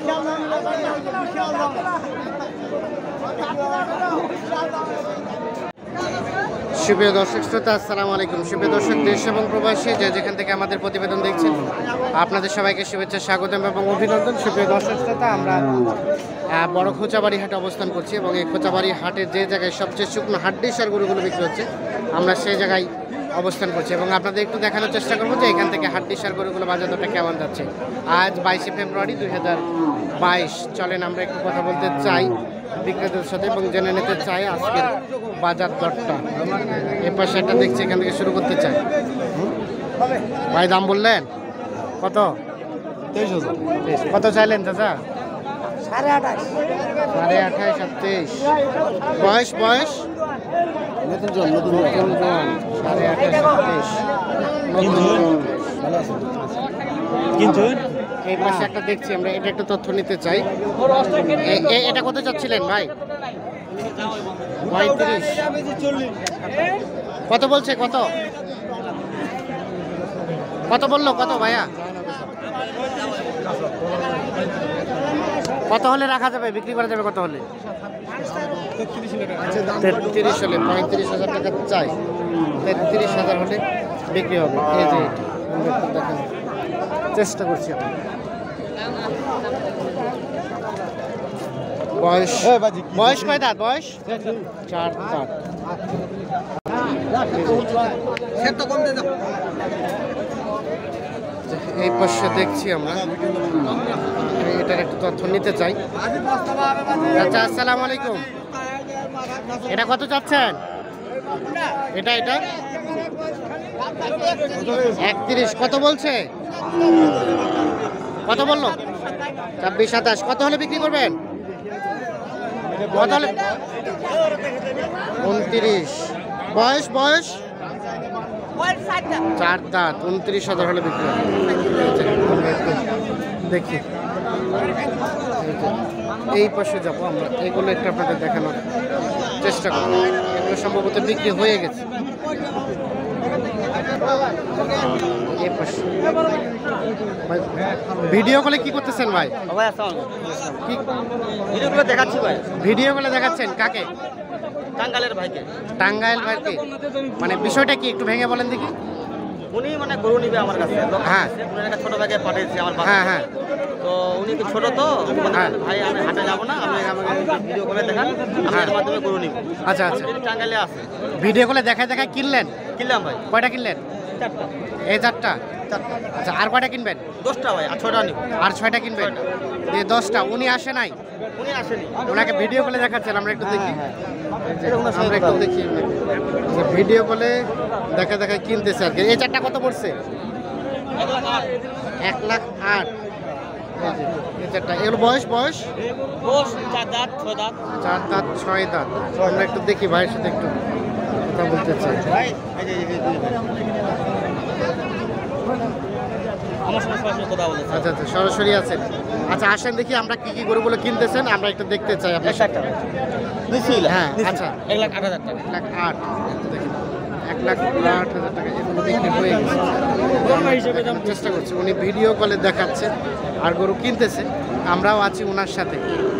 সুপ্রিয় দর্শক শ্রোতা, আসসালামু আলাইকুম। সুপ্রিয় দর্শক, দেশ এবং প্রবাসী যে যেখান থেকে আমাদের প্রতিবেদন দেখছেন, আপনাদের সবাইকে শুভেচ্ছা, স্বাগতম এবং অভিনন্দন। সুপ্রিয় দর্শক শ্রোতা, আমরা বড় খোঁচাবাড়ি হাটে অবস্থান করছি এবং এই খোঁচাবাড়ি হাটের যে জায়গায় সবচেয়ে শুকনো হাড্ডির সার গরুগুলো বিক্রি হচ্ছে, আমরা সেই জায়গায় অবস্থান করছি এবং আপনাদের একটু দেখানোর চেষ্টা করবো যে এখান থেকে হাড্ডির সার গরুগুলো বাজার দরটা কেমন যাচ্ছে। আজ 22শে ফেব্রুয়ারি 2022। চলেন আমরা একটু কথা বলতে চাই বিক্রেতাদের সাথে এবং জেনে নিতে চাই আজকের বাজার দরটা। এর পাশে একটা দেখছি, এখান থেকে শুরু করতে চাই। ভাই দাম বললেন কত? 23,000। কত চাইলেন চাচা? 28,500। 28,500 আর 23। বয়স বয়স নতুন জন 28,500 কিন্তু এই পাশে একটা দেখছি আমরা, এটা একটু তথ্য নিতে চাই। এটা কত চাচ্ছিলেন ভাই? 35। কত বলছে? কত কত বললো? কত ভাইয়া? কত হলে রাখা যাবে, বিক্রি করা যাবে? কত হলে? 33 হলে, 35,000 টাকা চাই। 33,000 হলে বিক্রি হবে। এই যে দেখেন, চেষ্টা করছি আমি। বয়স বয়স কয় দাঁত? বয়স 4 দাঁত। এই পাশে দেখছি আমরা, এটার একটু তথ্য নিতে চাই। আচ্ছা, আসসালামু আলাইকুম। এটা কত চাচ্ছেন? এটা 31। কত বলছে? কত বললো? 26-27। কত হলে বিক্রি করবেন? কত হলে? 29। বয়স বয়স 4 দাঁত। 29,000 হলে বিক্রি হবে। দেখি এই পাশে যাবো আমরা, এগুলো একটু আপনাদের দেখানোর চেষ্টা করবো। এগুলো সম্ভবত বিক্রি হয়ে গেছে। ভিডিও কলে কি করতেছেন ভাই? ভিডিওগুলো দেখাচ্ছি ভাই। ভিডিও কলে দেখাচ্ছেন কাকে? টাঙ্গাইলের ভাইকে। টাঙ্গাইল ভাইকে, মানে বিষয়টা কি একটু ভেঙে বলেন দেখি। উনি মানে গরু নিবে আমার কাছে। হ্যাঁ, উনি একটা ছোট ভাইকে পাঠিয়েছে আমার বাবা। হ্যাঁ হ্যাঁ। তো উনি তো ছোট, তো ভাই আমি হাটে যাবো না, আমি আমাকে ভিডিও করে দেখান, আমি এর মাধ্যমে গরু নিব। আচ্ছা আচ্ছা। টাঙ্গাইলে আছে। ভিডিও কলে দেখায় দেখায় কিনলেন? কিনলাম ভাই। কয়টা কিনলেন? 4টা। এই 4টা? আচ্ছা, আর কয়টা কিনবেন? 10টা ভাই, আর 6টা নিব। আর 6টা কিনবেন? এই 10টা। উনি আসে নাই? উনি আসেনি। ওনাকে ভিডিও কলে দেখাচ্ছেন, আমরা একটু দেখি। আমরা একটু দেখি ভিডিও কলে দেখা দেখা কিনতেছে আর কি। এই 4টা কত পড়ছে? 1,08,000। এই 4টা। এগুলো বয়স বয়স 4 দাঁত 6 দাঁত। 4 দাঁত 6 দাঁত। আমরা একটু দেখি, ভাইয়ের সাথে একটু কথা বলতে চাই। আমার সঙ্গে সরাসরি কথা বলেছে। আচ্ছা আচ্ছা, সরাসরি আছেন। আচ্ছা, আসেন দেখি আমরা কি কি গরুগুলো কিনতেছেন, আমরা একটু দেখতে চাই আপনার সাথে। হ্যাঁ আচ্ছা, 1,08,000 টাকা। 1,08,000। দেখেন 1,08,000 টাকা এগুলো বিক্রি হয়ে গেছে। চেষ্টা করছি, উনি ভিডিও কলে দেখাচ্ছে আর গরু কিনতেছে, আমরাও আছি ওনার সাথে।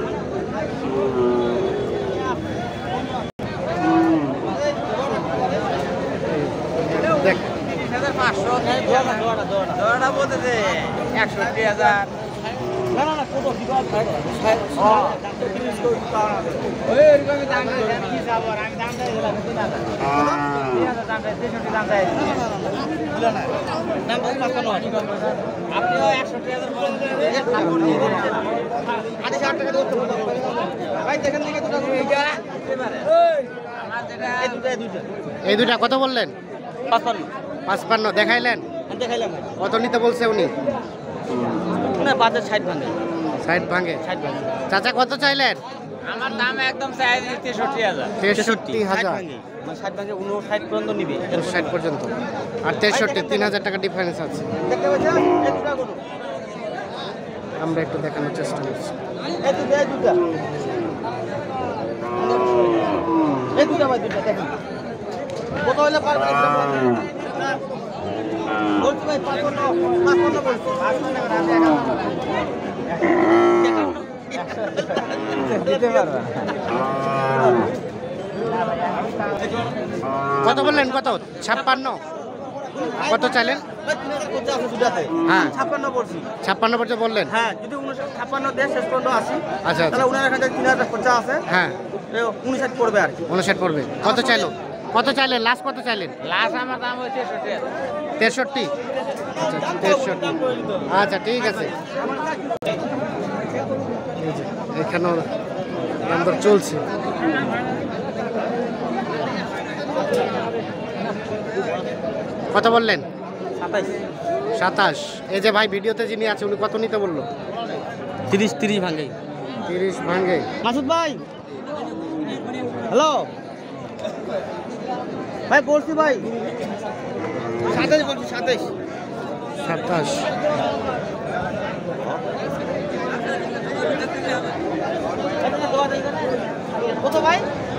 দেখ 500 বলতেছে 61,000। না না না, কত কি বাদ ভাই? এই দুটা কত বললেন? 55 দেখাইলেন? দেখাইলাম। কত নিতে বলছে উনি? বাজার 60 ভাঙে। 60 ভাঙে। 60 ভাঙে। চাচা কত চাইলেন? আমার দাম একদম চাই 63,000। 63,000। 60 ভাঙে 59 পর্যন্ত নিবে। 60 পর্যন্ত। আর 63, 3,000 টাকা ডিফারেন্স আছে। আমরা একটু দেখানোর চেষ্টা করছি। কত হলে পারবে? বলছি ভাই 55 বলছি। কত বললেন? কত? 56। কত চাইলেন? হ্যাঁ 56 পড়ছি। 56 পর্যন্ত বললেন। হ্যাঁ যদি 56 দেশ শেষ পর্যন্ত আসি আচ্ছা আচ্ছা তাহলে ওনার এখানে 3000 খরচা আছে, হ্যাঁ 59 পড়বে আর কি। 59 পড়বে। কত চাইলো? কত চাইলেন? লাস্ট কত চাইলেন? লাস্ট আমার দাম হচ্ছে 63। আচ্ছা 63। আচ্ছা ঠিক আছে। এখানেও দাম দর চলছে। কত বললেন? 27। এই যে ভাই ভিডিওতে যিনি আছে উনি কত নিতে বললো? 30 ভাঙে। 30 ভাঙে। মাসুদ ভাই, হ্যালো ভাই, বলছি ভাই 27 বলছি, 27। 27। কত ভাই?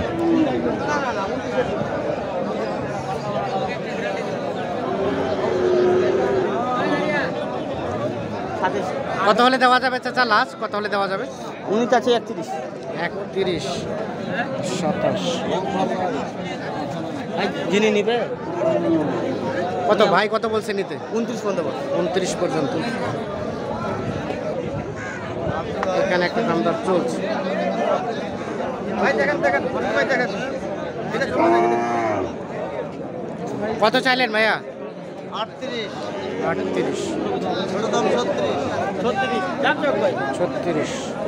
কত হলে দেওয়া যাবে চাচা? লাস্ট কত হলে দেওয়া যাবে? উনি আছে 31। 31। 27। যিনি নিবে কত ভাই কত বলছে নিতে? 29 পর্যন্ত বল। 29 পর্যন্ত। এখানে একটা দাম দর চলছে। ভাই দেখেন দেখেন ভাই দেখেন, কত চাইলেন ভাইয়া? 38। 38। ছোট দাম 36। দাম চক ভাই 36।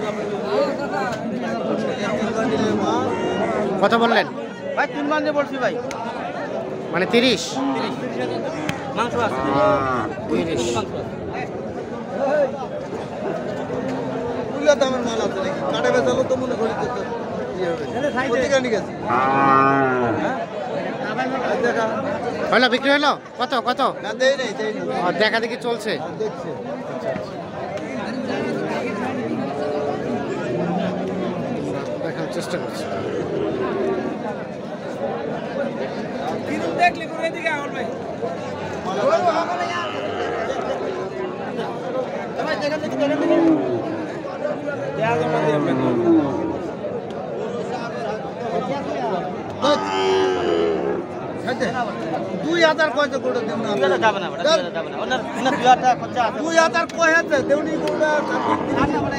কত বললেন? ভাই 3 বান্দে বলছি ভাই, মানে 30। মাংস আছে 30। পুরো দামের মাল আছে নাকি? কাটে বেচালো তো মনে করি তো প্রতিকানি গেছে। হলো বিক্রি হলো? কত কত? না দেই নাই, দেই নাই। দেখা দেখি চলছে। দেখছে দেখার চেষ্টা করছি। দেখলি করে এদিকে আউল ভাই। ভাই দেখেন দেখি দেখেন দেখি। দেয়া জমা দিয়ে আপনি। 2000 কয়তে করে দেব না? 2000 যাবে না, যাবে না। ওনার 2000 টাকা খরচা আছে। 2000 কয়তে দেউনি গোড়া আচ্ছা মানে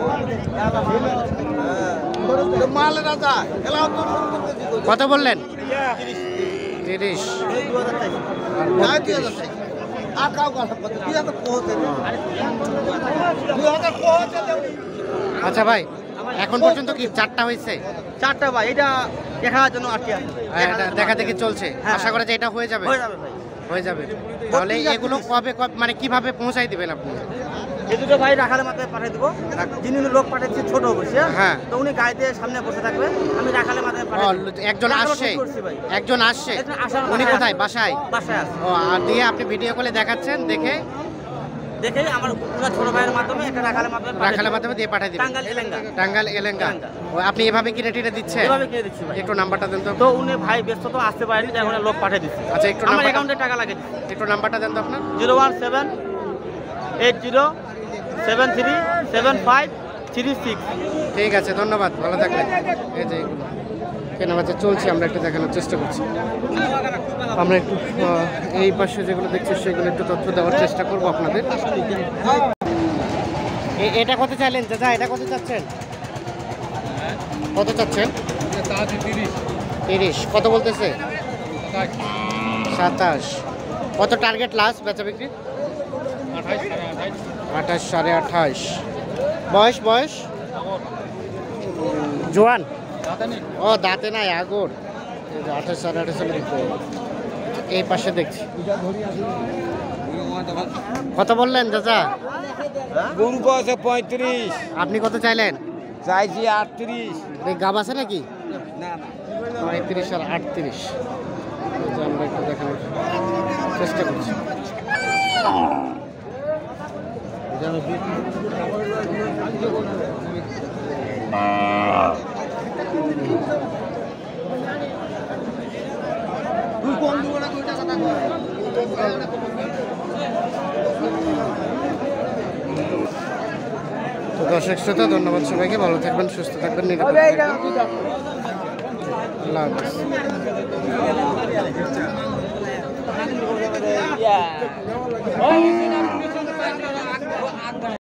মাল রাজা এলাও তো কত বললেন? 30। 2000 চাই। না 2000 চাই। আর কাও কথা কত 2000 কোহতে। 2000 কোহতে দেউনি। আচ্ছা ভাই এখন পর্যন্ত কি 4টা হয়েছে? 4টা ভাই, এটা দেখার জন্য আটকে আছে। দেখা দেখি চলছে। হ্যাঁ। আশা করা যায় এটা হয়ে যাবে। হয়ে যাবে ভাই। হয়ে যাবে। তাহলে এগুলো কবে মানে কিভাবে পৌঁছাই দিবেন আপনি? এই দুটো ভাই রাখালের মাথায় পাঠিয়ে দেবো। যিনি লোক পাঠাচ্ছি ছোট বসে, হ্যাঁ। তো উনি গাড়িতে সামনে বসে থাকবে, আমি রাখালের মাথায় ও, পাঠিয়ে দেবো। একজন আসছে। একজন আসছে। একজন আসার উনি মাথায় কোথায়? আছে। বাসায়। বাসায় আছে। ও, আর দিয়ে আপনি ভিডিও কলে দেখাচ্ছেন, দেখে দেখে আমার ওনার ছোট ভাইয়ের মাধ্যমে একটা রাখালের মাধ্যমে পাঠিয়ে রাখালের দেবো। মাধ্যমে দিয়ে পাঠিয়ে দিবেন। টাঙ্গাইল এলেঙ্গা। টাঙ্গাইল এলেঙ্গা। ও, আপনি এভাবে কিনে টিনে দিচ্ছেন? এভাবে কিনে দিচ্ছি ভাই। একটু নাম্বারটা দেন তো। তো উনি ভাই ব্যস্ত তো আসতে পারেনি, তাই ওনার লোক পাঠিয়ে দিচ্ছি। আচ্ছা একটু আমার নাম্বারটা অ্যাকাউন্টে টাকা লাগে দিচ্ছি। একটু নাম্বারটা দেন তো আপনার। 01780737536। ঠিক আছে ধন্যবাদ, ভালো থাকবেন। এই যে এগুলো কেনাবেচা চলছে, আমরা একটু দেখানোর চেষ্টা করছি। আমরা একটু এই পাশে যেগুলো দেখছি সেগুলো একটু তথ্য দেওয়ার চেষ্টা করব আপনাদের। এটা কত চাইলেন চাচা? এটা কত চাচ্ছেন? কত চাচ্ছেন? 30। কত বলতেছে? 27। কত টার্গেট লাস্ট বেচা বিক্রি? 28 28.5। বয়স বয়স জোয়ান? ও দাঁতে নাই, আগর। 28 28.5 বিক্রি। এই পাশে দেখছি। কত বললেন চাচা? গরু আছে 35, আপনি কত চাইলেন? চাইছি 38। এই গাব আছে নাকি? না 35 আর 38। এই যে আমরা একটু দেখানোর চেষ্টা করছি। তো দর্শক শ্রোতা ধন্যবাদ সবাইকে, ভালো থাকবেন, সুস্থ থাকবেন, নিরাপদ থাকবেন। আল্লাহ হাফেজ।